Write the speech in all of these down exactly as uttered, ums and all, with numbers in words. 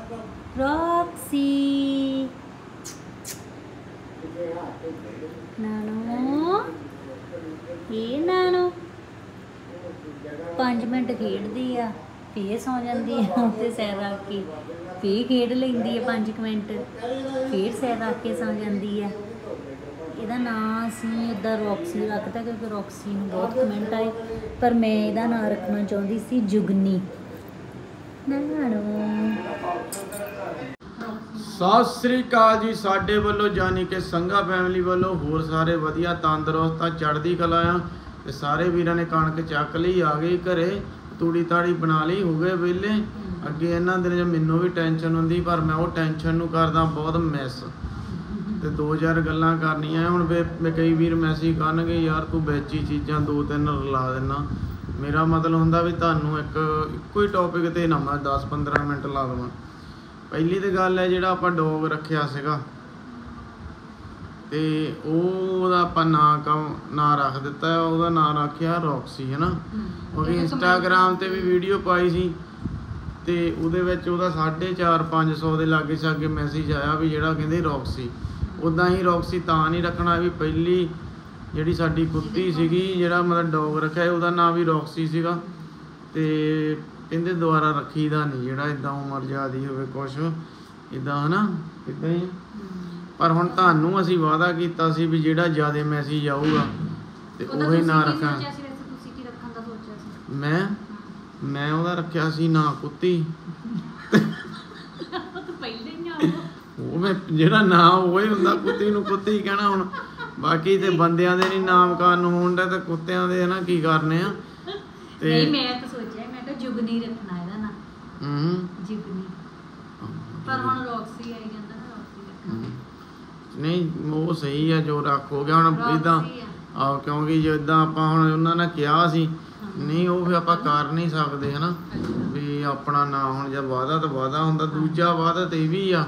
Roxy नानो ये नानो पाँच मिनट खेडदी आ फिर सौ जाती है उत्ते सैर रख के फिर खेड लेंदी है पाँच मिनट फिर सैर रख के सौ जाती है। ਇਹਦਾ ਨਾਂ ਅਸੀਂ ਉੱਦਾਂ ਰੌਕਸੀ ਰੱਖਤਾ ਕਿਉਂਕਿ ਰੌਕਸੀ ਨੂੰ ਬਹੁਤ ਕਮੈਂਟ ਆਏ, ਪਰ ਮੈਂ ਇਹਦਾ ਨਾਂ ਰੱਖਣਾ ਚਾਹੁੰਦੀ ਸੀ ਜੁਗਨੀ। ਸਤਿ ਸ੍ਰੀ ਅਕਾਲ ਜੀ ਸਾਡੇ ਵੱਲੋਂ, ਜਾਨੀ ਕਿ ਸੰਘਾ ਫੈਮਿਲੀ ਵੱਲੋਂ। ਹੋਰ ਸਾਰੇ ਵਧੀਆ ਤੰਦਰੁਸਤ ਆ, ਚੜ੍ਹਦੀ ਕਲਾ ਆ। ਤੇ ਸਾਰੇ ਵੀਰਾਂ ਨੇ ਕਣਕ ਚੱਕ ਲਈ, ਆ ਗਈ ਘਰੇ, ਤੂੜੀ ਤਾੜੀ ਬਣਾ ਲਈ, ਹੋ ਗਏ ਵਿਹਲੇ। ਅੱਗੇ ਇਹਨਾਂ ਦਿਨਾਂ 'ਚ ਮੈਨੂੰ ਵੀ ਟੈਨਸ਼ਨ ਹੁੰਦੀ, ਪਰ ਮੈਂ ਉਹ ਟੈਨਸ਼ਨ ਨੂੰ ਕਰਦਾ ਬਹੁਤ ਮਿਸ। ਤੇ ਦੋ ਚਾਰ ਗੱਲਾਂ ਕਰਨੀਆਂ ਹੁਣ। ਵੇ ਮੈਂ ਕਈ ਵੀਰ ਮੈਸੇਜ ਕਰਨਗੇ ਯਾਰ ਤੂੰ ਵਿੱਚ ਹੀ ਚੀਜ਼ਾਂ ਦੋ ਤਿੰਨ ਰਲਾ ਦੇਣਾ। ਮੇਰਾ ਮਤਲਬ ਹੁੰਦਾ ਵੀ ਤੁਹਾਨੂੰ ਇੱਕ ਇੱਕੋ ਹੀ ਟੌਪਿਕ 'ਤੇ ਨਾ ਮੈਂ ਦਸ ਪੰਦਰਾਂ ਮਿੰਟ ਲਾ ਦੇਵਾਂ। ਪਹਿਲੀ ਤਾਂ ਗੱਲ ਹੈ ਜਿਹੜਾ ਆਪਾਂ ਡੋਗ ਰੱਖਿਆ ਸੀਗਾ ਤੇ ਉਹਦਾ ਆਪਾਂ ਨਾਂ ਕੰਮ ਨਾਂ ਰੱਖ ਦਿੱਤਾ, ਉਹਦਾ ਨਾਂ ਰੱਖਿਆ ਰੌਕਸੀ, ਹੈ ਨਾ। ਕਿਉਂਕਿ ਇੰਸਟਾਗ੍ਰਾਮ 'ਤੇ ਵੀ ਵੀਡੀਓ ਪਾਈ ਸੀ ਤੇ ਉਹਦੇ ਵਿੱਚ ਉਹਦਾ ਸਾਢੇ ਚਾਰ ਪੰਜ ਸੌ ਦੇ ਲਾਗੇ ਛਾਗੇ ਮੈਸੇਜ ਆਇਆ ਵੀ ਜਿਹੜਾ ਕਹਿੰਦੇ ਰੌਕਸੀ। ਉੱਦਾਂ ਹੀ ਰੌਕਸੀ ਤਾਂ ਨਹੀਂ ਰੱਖਣਾ ਵੀ ਪਹਿਲੀ ਜਿਹੜੀ ਸਾਡੀ ਕੁੱਤੀ ਸੀਗੀ, ਜਿਹੜਾ ਮਤਲਬ ਡੋਗ ਰੱਖਿਆ ਉਹਦਾ ਨਾਂ ਵੀ ਰੌਕਸੀ ਸੀਗਾ। ਤੇ ਕਹਿੰਦੇ ਦੁਬਾਰਾ ਰੱਖੀਦਾ ਨਹੀਂ ਜਿਹੜਾ ਇੱਦਾਂ ਉਮਰ ਜ਼ਿਆਦੀ ਹੋਵੇ ਕੁਛ ਇੱਦਾਂ, ਹੈ ਨਾ, ਇੱਦਾਂ ਹੀ। ਪਰ ਹੁਣ ਤੁਹਾਨੂੰ ਅਸੀਂ ਵਾਅਦਾ ਕੀਤਾ ਸੀ ਵੀ ਜਿਹੜਾ ਜ਼ਿਆਦਾ ਮੈਸੇਜ ਆਊਗਾ ਤੇ ਉਹੀ ਨਾਂ ਰੱਖਾਂ। ਮੈਂ ਮੈਂ ਉਹਦਾ ਰੱਖਿਆ ਸੀ ਨਾਂ ਕੁੱਤੀ। ਉਹ ਮੈਂ ਜਿਹੜਾ ਨਾਂ ਉਹ ਹੀ ਹੁੰਦਾ, ਕੁੱਤੀ ਨੂੰ ਕੁੱਤੀ ਹੀ ਕਹਿਣਾ। ਹੁਣ ਬਾਕੀ ਤੇ ਬੰਦਿਆਂ ਦੇ ਨਹੀਂ ਨਾਮਕਰਨ ਹੋਣ ਦਾ, ਤੇ ਕੁੱਤਿਆਂ ਦੇ ਨਾ ਕੀ ਕਰਨੇ ਆ। ਤੇ ਨਹੀਂ ਮੈਂ ਤਾਂ ਸੋਚਿਆ ਮੈਂ ਤਾਂ ਜੁਗਨੀ ਰੱਖਣਾ ਇਹਦਾ ਨਾਂ। ਹੂੰ ਜੁਗਨੀ, ਪਰ ਹੁਣ ਰੌਕਸੀ ਆਈ ਜਾਂਦਾ ਨਾ, ਰੌਕਸੀ ਰੱਖਣਾ। ਨਹੀਂ ਉਹ ਸਹੀ ਆ ਜੋ ਰੱਖ ਹੋ ਗਿਆ ਹੁਣ ਇੱਦਾਂ ਆ, ਕਿਉਂਕਿ ਜਿੱਦਾਂ ਆਪਾਂ ਹੁਣ ਉਹਨਾਂ ਨੇ ਕਿਹਾ ਸੀ ਨਹੀਂ ਉਹ ਫਿਰ ਆਪਾਂ ਕਰ ਨਹੀਂ ਸਕਦੇ, ਹੈ ਨਾ। ਵੀ ਆਪਣਾ ਨਾਂ ਹੁਣ ਜਦ ਵਾਅਦਾ ਤਾਂ ਵਾਅਦਾ ਹੁੰਦਾ। ਦੂਜਾ ਵਾਅਦਾ ਤਾਂ ਇਹ ਵੀ ਆ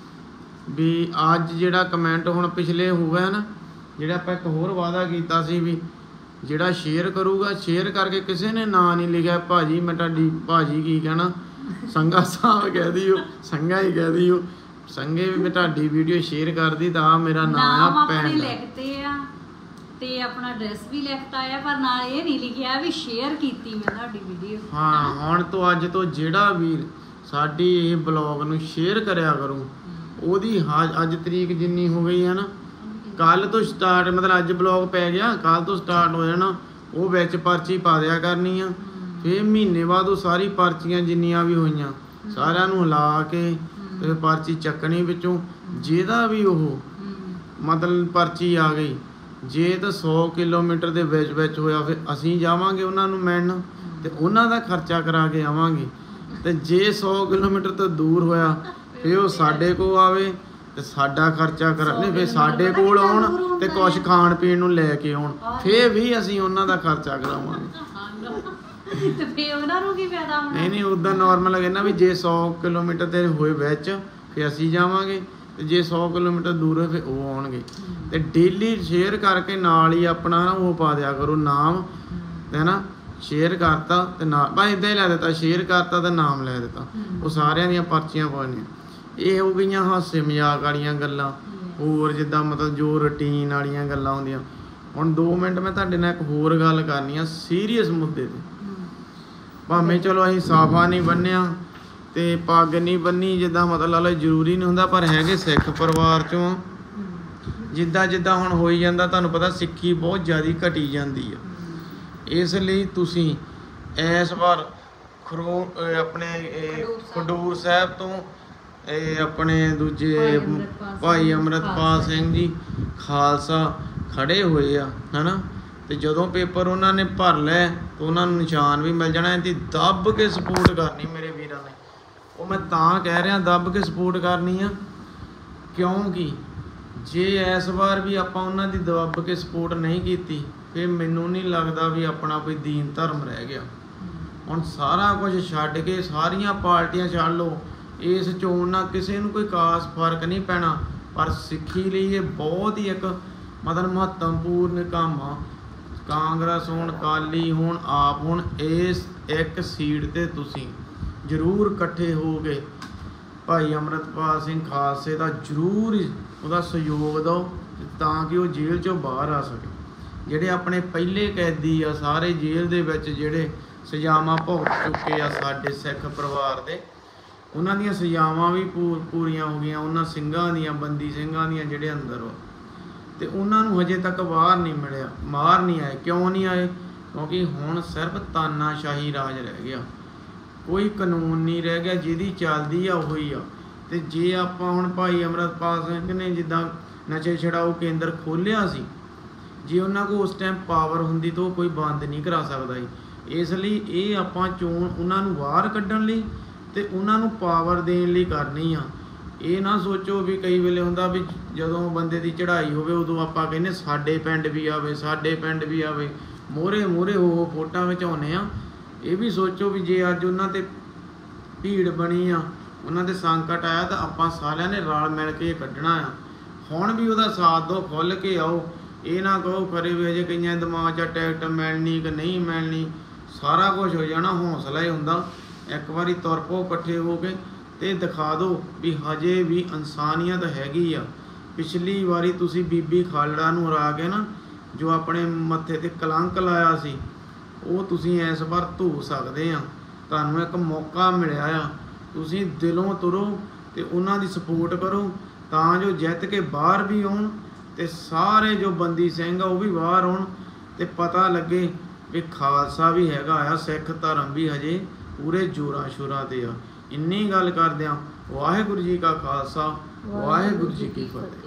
ਵੀ ਅੱਜ ਜਿਹੜਾ ਕਮੈਂਟ ਹੁਣ ਪਿਛਲੇ ਹੋਇਆ ਨਾ, ਜਿਹੜਾ ਆਪਾਂ ਇੱਕ ਹੋਰ ਵਾਅਦਾ ਕੀਤਾ ਸੀ ਵੀ ਜਿਹੜਾ ਸ਼ੇਅਰ ਕਰੂਗਾ, ਸ਼ੇਅਰ ਕਰਕੇ ਕਿਸੇ ਨੇ ਨਾਂ ਨਹੀਂ ਲਿਖਿਆ ਭਾਜੀ ਮੈਂ ਤੁਹਾਡੀ ਭਾਜੀ ਕੀ ਕਹਿਣਾ ਸੰਘਾ ਸਾਹਿਬ ਕਹਿ ਦਿਓ, ਸੰਘਾ ਹੀ ਕਹਿ ਦਿਓ, ਸੰਘੇ ਵੀ ਮੈਂ ਤੁਹਾਡੀ ਵੀਡੀਓ ਸ਼ੇਅਰ ਕਰਦੀ ਤਾਂ ਆ ਮੇਰਾ ਨਾਂ ਆ ਪੈਨ ਲਿਖਤੇ ਆ ਤੇ ਆਪਣਾ ਐਡਰੈਸ ਵੀ ਲਿਖਤਾ ਆ, ਪਰ ਨਾਲ ਇਹ ਨਹੀਂ ਲਿਖਿਆ ਵੀ ਸ਼ੇਅਰ ਕੀਤੀ ਮੈਂ ਤੁਹਾਡੀ ਵੀਡੀਓ। ਹਾਂ ਹੁਣ ਤੋਂ ਅੱਜ ਤੋਂ ਜਿਹੜਾ ਵੀਰ ਸਾਡੀ ਇਹ ਬਲੌਗ ਨੂੰ ਸ਼ੇਅਰ ਕਰਿਆ ਕਰੂ ਉਹਦੀ ਅੱਜ ਤਰੀਕ ਜਿੰਨੀ ਹੋ ਗਈ ਹੈ ਨਾ, ਕੱਲ ਤੋਂ ਸਟਾਰਟ, ਮਤਲਬ ਅੱਜ ਬਲੌਗ ਪੈ ਗਿਆ ਕੱਲ ਤੋਂ ਸਟਾਰਟ ਹੋ ਜਾਣਾ, ਉਹ ਵਿੱਚ ਪਰਚੀ ਪਾ ਦਿਆ ਕਰਨੀ ਆ। ਫਿਰ ਮਹੀਨੇ ਬਾਅਦ ਉਹ ਸਾਰੀ ਪਰਚੀਆਂ ਜਿੰਨੀਆਂ ਵੀ ਹੋਈਆਂ ਸਾਰਿਆਂ ਨੂੰ ਹਿਲਾ ਕੇ ਤੇ ਪਰਚੀ ਚੱਕਣੀ ਵਿੱਚੋਂ। ਜਿਹਦਾ ਵੀ ਉਹ ਮਤਲਬ ਪਰਚੀ ਆ ਗਈ, ਜੇ ਤਾਂ ਸੌ ਕਿਲੋਮੀਟਰ ਦੇ ਵਿੱਚ ਵਿੱਚ ਹੋਇਆ ਫਿਰ ਅਸੀਂ ਜਾਵਾਂਗੇ ਉਹਨਾਂ ਨੂੰ ਮਿਲਣ ਤੇ ਉਹਨਾਂ ਦਾ ਖਰਚਾ ਕਰਾ ਕੇ ਆਵਾਂਗੇ। ਤੇ ਜੇ ਸੌ ਕਿਲੋਮੀਟਰ ਤੋਂ ਦੂਰ ਹੋਇਆ ਫਿਰ ਉਹ ਸਾਡੇ ਕੋਲ ਆਵੇ ਤੇ ਸਾਡਾ ਖਰਚਾ ਕਰਾ, ਨਹੀਂ ਫਿਰ ਸਾਡੇ ਕੋਲ ਆਉਣ ਤੇ ਕੁਛ ਖਾਣ ਪੀਣ ਨੂੰ ਲੈ ਕੇ ਆਉਣ, ਫਿਰ ਵੀ ਅਸੀਂ ਉਹਨਾਂ ਦਾ ਖਰਚਾ ਕਰਾਵਾਂਗੇ। ਤੇ ਫਿਰ ਉਹਨਾਂ ਨੂੰ ਕੀ ਫਾਇਦਾ ਹੋਣਾ? ਨਹੀਂ ਨਹੀਂ ਉੱਦਾਂ ਨਾਰਮਲ ਹੈ ਨਾ ਵੀ ਜੇ ਸੌ ਕਿਲੋਮੀਟਰ ਤੇ ਹੋਏ ਵਿੱਚ ਫਿਰ ਅਸੀਂ ਜਾਵਾਂਗੇ ਤੇ ਜੇ ਸੌ ਕਿਲੋਮੀਟਰ ਦੂਰ ਹੋਏ ਫਿਰ ਉਹ ਆਉਣਗੇ। ਤੇ ਡੇਲੀ ਸ਼ੇਅਰ ਕਰਕੇ ਨਾਲ ਹੀ ਆਪਣਾ ਨਾ ਉਹ ਪਾ ਦਿਆ ਕਰੋ ਨਾਮ, ਹੈ ਨਾ। ਸ਼ੇਅਰ ਕਰਤਾ ਤੇ ਨਾਮ ਬਸ ਇੱਦਾਂ ਹੀ ਲੈ ਦਿੱਤਾ, ਸ਼ੇਅਰ ਕਰਤਾ ਤੇ ਨਾਮ ਲੈ ਦਿੱਤਾ, ਉਹ ਸਾਰਿਆਂ ਦੀਆਂ ਪਰਚੀਆਂ ਪਾਉਣੀਆਂ। ਇਹ ਹੋ ਗਈਆਂ ਹਾਸੇ ਮਜ਼ਾਕ ਵਾਲੀਆਂ ਗੱਲਾਂ, ਹੋਰ ਜਿੱਦਾਂ ਮਤਲਬ ਜੋ ਰੂਟੀਨ ਵਾਲੀਆਂ ਗੱਲਾਂ ਹੁੰਦੀਆਂ। ਹੁਣ ਦੋ ਮਿੰਟ ਮੈਂ ਤੁਹਾਡੇ ਨਾਲ ਇੱਕ ਹੋਰ ਗੱਲ ਕਰਨੀ ਆ ਸੀਰੀਅਸ ਮੁੱਦੇ 'ਤੇ। ਭਾਵੇਂ ਚਲੋ ਅਸੀਂ ਸਾਫਾ ਨਹੀਂ ਬੰਨਿਆ ਤੇ ਪੱਗ ਨਹੀਂ ਬੰਨੀ, ਜਿੱਦਾਂ ਮਤਲਬ ਜ਼ਰੂਰੀ ਨਹੀਂ ਹੁੰਦਾ, ਪਰ ਹੈਗੇ ਸਿੱਖ ਪਰਿਵਾਰ 'ਚੋਂ। ਜਿੱਦਾਂ ਜਿੱਦਾਂ ਹੁਣ ਹੋਈ ਜਾਂਦਾ ਤੁਹਾਨੂੰ ਪਤਾ ਸਿੱਖੀ ਬਹੁਤ ਜ਼ਿਆਦਾ ਘਟੀ ਜਾਂਦੀ ਆ। ਇਸ ਲਈ ਤੁਸੀਂ ਇਸ ਵਾਰ ਖਰੋ ਆਪਣੇ ਖਡੂਰ ਸਾਹਿਬ ਤੋਂ ਇਹ ਆਪਣੇ ਦੂਜੇ ਭਾਈ ਅੰਮ੍ਰਿਤਪਾਲ ਸਿੰਘ ਜੀ ਖਾਲਸਾ ਖੜੇ ਹੋਏ ਆ, ਹੈ ਨਾ। ਤੇ ਜਦੋਂ ਪੇਪਰ ਉਹਨਾਂ ਨੇ ਭਰ ਲਿਆ ਤਾਂ ਉਹਨਾਂ ਨੂੰ ਨਿਸ਼ਾਨ ਵੀ ਮਿਲ ਜਾਣਾ। ਇਹਦੀ ਦੱਬ ਕੇ ਸਪੋਰਟ ਕਰਨੀ ਮੇਰੇ ਵੀਰਾਂ ਨੇ। ਉਹ ਮੈਂ ਤਾਂ ਕਹਿ ਰਿਹਾ ਦੱਬ ਕੇ ਸਪੋਰਟ ਕਰਨੀ ਆ ਕਿਉਂਕਿ ਜੇ ਇਸ ਵਾਰ ਵੀ ਆਪਾਂ ਉਹਨਾਂ ਦੀ ਦੱਬ ਕੇ ਸਪੋਰਟ ਨਹੀਂ ਕੀਤੀ ਫਿਰ ਮੈਨੂੰ ਨਹੀਂ ਲੱਗਦਾ ਵੀ ਆਪਣਾ ਕੋਈ ਦੀਨ ਧਰਮ ਰਹਿ ਗਿਆ। ਹੁਣ ਸਾਰਾ ਕੁਝ ਛੱਡ ਕੇ ਸਾਰੀਆਂ ਪਾਰਟੀਆਂ ਛੱਡ ਲਓ, ਇਸ ਚੋਣ ਨਾਲ ਕਿਸੇ ਨੂੰ ਕੋਈ ਖਾਸ ਫਰਕ ਨਹੀਂ ਪੈਣਾ, ਪਰ ਸਿੱਖੀ ਲਈ ਇਹ ਬਹੁਤ ਹੀ ਇੱਕ ਮਤਲਬ ਮਹੱਤਵਪੂਰਨ ਕੰਮ ਆ। ਕਾਂਗਰਸ ਹੋਣ ਅਕਾਲੀ ਹੋਣ ਆਪ ਹੋਣ, ਇਸ ਇੱਕ ਸੀਟ 'ਤੇ ਤੁਸੀਂ ਜ਼ਰੂਰ ਇਕੱਠੇ ਹੋ ਕੇ ਭਾਈ ਅੰਮ੍ਰਿਤਪਾਲ ਸਿੰਘ ਖਾਲਸੇ ਦਾ ਜ਼ਰੂਰ ਉਹਦਾ ਸਹਿਯੋਗ ਦਿਓ ਤਾਂ ਕਿ ਉਹ ਜੇਲ੍ਹ ਚੋਂ ਬਾਹਰ ਆ ਸਕੇ। ਜਿਹੜੇ ਆਪਣੇ ਪਹਿਲੇ ਕੈਦੀ ਆ ਸਾਰੇ ਜੇਲ੍ਹ ਦੇ ਵਿੱਚ ਜਿਹੜੇ ਸਜ਼ਾਵਾਂ ਭੁਗਤ ਚੁੱਕੇ ਆ ਸਾਡੇ ਸਿੱਖ ਪਰਿਵਾਰ ਦੇ, ਉਹਨਾਂ ਦੀਆਂ ਸਜ਼ਾਵਾਂ ਵੀ ਪੂ ਪੂਰੀਆਂ ਹੋ ਗਈਆਂ, ਉਹਨਾਂ ਸਿੰਘਾਂ ਦੀਆਂ, ਬੰਦੀ ਸਿੰਘਾਂ ਦੀਆਂ ਜਿਹੜੇ ਅੰਦਰ ਵਾ, ਤੇ ਉਹਨਾਂ ਨੂੰ ਹਜੇ ਤੱਕ ਬਾਹਰ ਨਹੀਂ ਮਿਲਿਆ, ਬਾਹਰ ਨਹੀਂ ਆਏ। ਕਿਉਂ ਨਹੀਂ ਆਏ? ਕਿਉਂਕਿ ਹੁਣ ਸਿਰਫ ਤਾਨਾਸ਼ਾਹੀ ਰਾਜ ਰਹਿ ਗਿਆ, ਕੋਈ ਕਾਨੂੰਨ ਨਹੀਂ ਰਹਿ ਗਿਆ, ਜਿਹਦੀ ਚੱਲਦੀ ਆ ਉਹੀ ਆ। ਤੇ ਜੇ ਆਪਾਂ ਹੁਣ ਭਾਈ ਅੰਮ੍ਰਿਤਪਾਲ ਸਿੰਘ ਨੇ ਜਿੱਦਾਂ ਨਸ਼ੇ ਛਡਾਊ ਕੇਂਦਰ ਖੋਲ੍ਹਿਆ ਸੀ, ਜੇ ਉਹਨਾਂ ਕੋਲ ਉਸ ਟਾਈਮ ਪਾਵਰ ਹੁੰਦੀ ਤਾਂ ਉਹ ਕੋਈ ਬੰਦ ਨਹੀਂ ਕਰਾ ਸਕਦਾ ਸੀ। ਇਸ ਲਈ ਇਹ ਆਪਾਂ ਚੋਣ ਉਹਨਾਂ ਨੂੰ ਬਾਹਰ ਕੱਢਣ ਲਈ ਤੇ ਉਹਨਾਂ ਨੂੰ ਪਾਵਰ ਦੇਣ ਲਈ ਕਰਨੀ ਆ। ਇਹ ਨਾ ਸੋਚੋ ਵੀ ਕਈ ਵੇਲੇ ਹੁੰਦਾ ਵੀ ਜਦੋਂ ਬੰਦੇ ਦੀ ਚੜ੍ਹਾਈ ਹੋਵੇ ਉਦੋਂ ਆਪਾਂ ਕਹਿੰਦੇ ਸਾਡੇ ਪਿੰਡ ਵੀ ਆਵੇ, ਸਾਡੇ ਪਿੰਡ ਵੀ ਆਵੇ, ਮੋਹਰੇ ਮੋਹਰੇ ਉਹ ਫੋਟੋਆਂ ਵਿੱਚ ਆਉਂਦੇ ਆ। ਇਹ ਵੀ ਸੋਚੋ ਵੀ ਜੇ ਅੱਜ ਉਹਨਾਂ ਤੇ ਭੀੜ ਬਣੀ ਆ, ਉਹਨਾਂ ਦੇ ਸੰਕਟ ਆਇਆ, ਤਾਂ ਆਪਾਂ ਸਾਰਿਆਂ ਨੇ ਰਲ ਮਿਲ ਕੇ ਕੱਢਣਾ ਆ। ਹੁਣ ਵੀ ਉਹਦਾ ਸਾਥ ਦਿਓ, ਖੁੱਲ੍ਹ ਕੇ ਆਓ। ਇਹ ਨਾ ਕਹੋ ਖਰੇ ਵੀ ਅਜੇ ਕਈਆਂ ਦਿਮਾਗ 'ਚ ਟਿਕਟ ਮਿਲਣੀ ਕਿ ਨਹੀਂ ਮਿਲਣੀ, ਸਾਰਾ ਕੁਝ ਹੋ ਜਾਣਾ। ਹੌਸਲਾ ਹੀ ਹੁੰਦਾ, ਇੱਕ ਵਾਰੀ ਤੁਰ ਪਓ ਇਕੱਠੇ ਹੋ ਕੇ ਤੇ ਦਿਖਾ ਦਿਓ ਵੀ ਹਜੇ ਵੀ ਇਨਸਾਨੀਅਤ ਹੈਗੀ ਆ। ਪਿਛਲੀ ਵਾਰੀ ਤੁਸੀਂ ਬੀਬੀ ਖਾਲੜਾ ਨੂੰ ਹਰਾ ਕੇ ਨਾ ਜੋ ਆਪਣੇ ਮੱਥੇ ਤੇ ਕਲੰਕ ਲਾਇਆ ਸੀ, ਉਹ ਤੁਸੀਂ ਇਸ ਵਾਰ ਧੋ ਸਕਦੇ ਆ। ਤੁਹਾਨੂੰ ਇੱਕ ਮੌਕਾ ਮਿਲਿਆ ਆ, ਤੁਸੀਂ ਦਿਲੋਂ ਤੁਰੋ ਤੇ ਉਹਨਾਂ ਦੀ ਸਪੋਰਟ ਕਰੋ ਤਾਂ ਜੋ ਜਿੱਤ ਕੇ ਬਾਹਰ ਵੀ ਆਉਣ ਤੇ ਸਾਰੇ ਜੋ ਬੰਦੀ ਸਿੰਘ ਆ ਉਹ ਵੀ ਬਾਹਰ ਆਉਣ ਤੇ ਪਤਾ ਲੱਗੇ ਵੀ ਖਾਲਸਾ ਵੀ ਹੈਗਾ ਆ, ਸਿੱਖ ਧਰਮ ਵੀ ਹਜੇ ਪੂਰੇ ਜੋਰਾਂ ਸ਼ੋਰਾਂ ਤੇ ਆ। ਇੰਨੀ ਗੱਲ ਕਰਦਿਆਂ ਵਾਹਿਗੁਰੂ ਜੀ ਕਾ ਖਾਲਸਾ, ਵਾਹਿਗੁਰੂ ਜੀ ਕੀ ਫਤਿਹ।